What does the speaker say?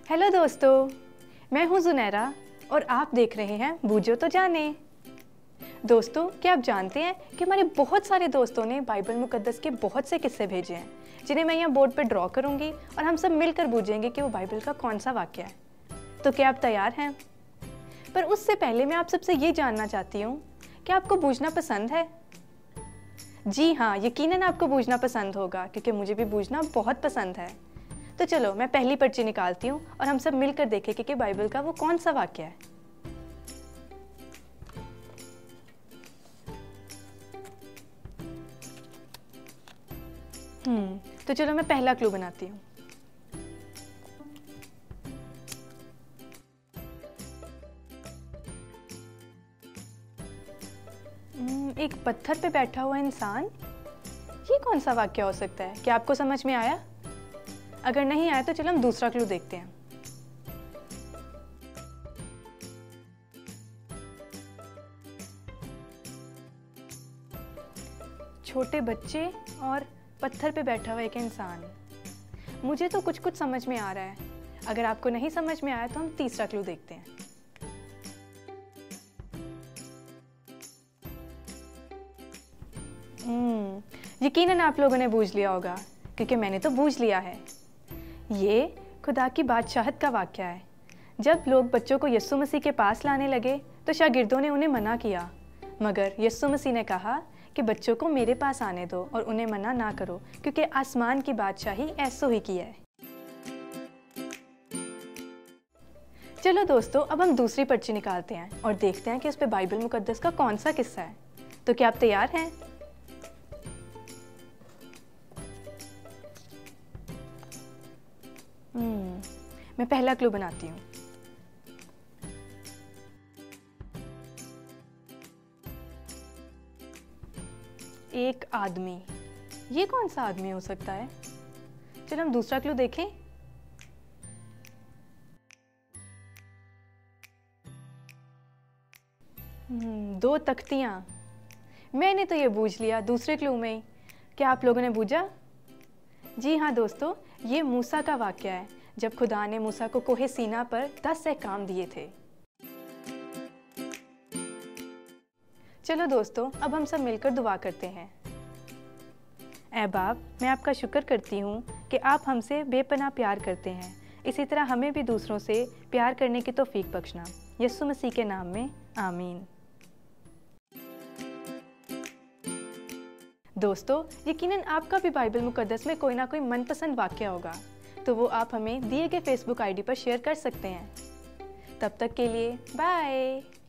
Hello दोस्तों, मैं हूँ जुनैरा और आप देख रहे हैं बूझो तो जाने। दोस्तों, क्या आप जानते हैं कि हमारे बहुत सारे दोस्तों ने बाइबल मुकद्दस के बहुत से किस्से भेजे हैं जिन्हें मैं यहाँ बोर्ड पर ड्रॉ करूँगी और हम सब मिलकर बूझेंगे कि वो बाइबल का कौन सा वाक्य है। तो क्या आप तैयार हैं? पर उससे पहले मैं आप सबसे ये जानना चाहती हूँ कि आपको बूझना पसंद है? जी हाँ, यकीनन आपको बूझना पसंद होगा क्योंकि मुझे भी बूझना बहुत पसंद है। तो चलो मैं पहली पर्ची निकालती हूँ और हम सब मिलकर देखें कि बाइबल का वो कौन सा वाक्य है। तो चलो मैं पहला क्लू बनाती हूँ। एक पत्थर पे बैठा हुआ इंसान, ये कौन सा वाक्य हो सकता है? क्या आपको समझ में आया? अगर नहीं आया तो चलो हम दूसरा क्लू देखते हैं। छोटे बच्चे और पत्थर पे बैठा हुआ एक इंसान। मुझे तो कुछ कुछ समझ में आ रहा है। अगर आपको नहीं समझ में आया तो हम तीसरा क्लू देखते हैं। यकीनन आप लोगों ने बूझ लिया होगा क्योंकि मैंने तो बूझ लिया है। ये खुदा की बादशाहत का वाक्य है। जब लोग बच्चों को यीशु मसीह के पास लाने लगे तो शागिर्दों ने उन्हें मना किया, मगर यीशु मसीह ने कहा कि बच्चों को मेरे पास आने दो और उन्हें मना ना करो क्योंकि आसमान की बादशाही ऐसो ही की है। चलो दोस्तों, अब हम दूसरी पर्ची निकालते हैं और देखते हैं कि उस पे बाइबल मुकद्दस का कौन सा किस्सा है। तो क्या आप तैयार हैं? मैं पहला क्लू बनाती हूँ। एक आदमी। ये कौन सा आदमी हो सकता है? चलो हम दूसरा क्लू देखें। दो तख्तियां। मैंने तो ये बूझ लिया दूसरे क्लू में ही। क्या आप लोगों ने बूझा? जी हाँ दोस्तों, ये मूसा का वाक्य है जब खुदा ने मूसा को कोहे सीना पर 10 अहकाम दिए थे। चलो दोस्तों, अब हम सब मिलकर दुआ करते हैं। ऐ बाप, मैं आपका शुक्र करती हूँ कि आप हमसे बेपनाह प्यार करते हैं। इसी तरह हमें भी दूसरों से प्यार करने की तौफीक बख्शना। यीशु मसीह के नाम में आमीन। दोस्तों, यकीनन आपका भी बाइबल मुकद्दस में कोई ना कोई मनपसंद वाक्य होगा, तो वो आप हमें दिए गए फेसबुक आईडी पर शेयर कर सकते हैं। तब तक के लिए बाय।